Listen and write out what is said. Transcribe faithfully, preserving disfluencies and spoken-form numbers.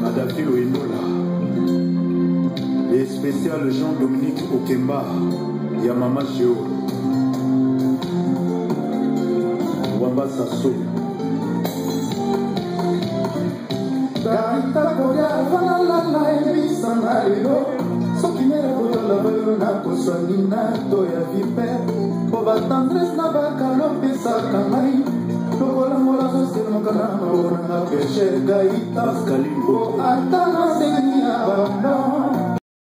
David Oendola. Et spécial Jean-Dominique Okemba. Yamama Géo. Wamba Sasso. Garita koya vala la ebisa na lelo. Soki mera kotola bayo na koswani na to ya viper. Po batandres na bakalo pesaka ngai. Tokola mola sosel mokana na oranga peche gaita. Po atana senia bando.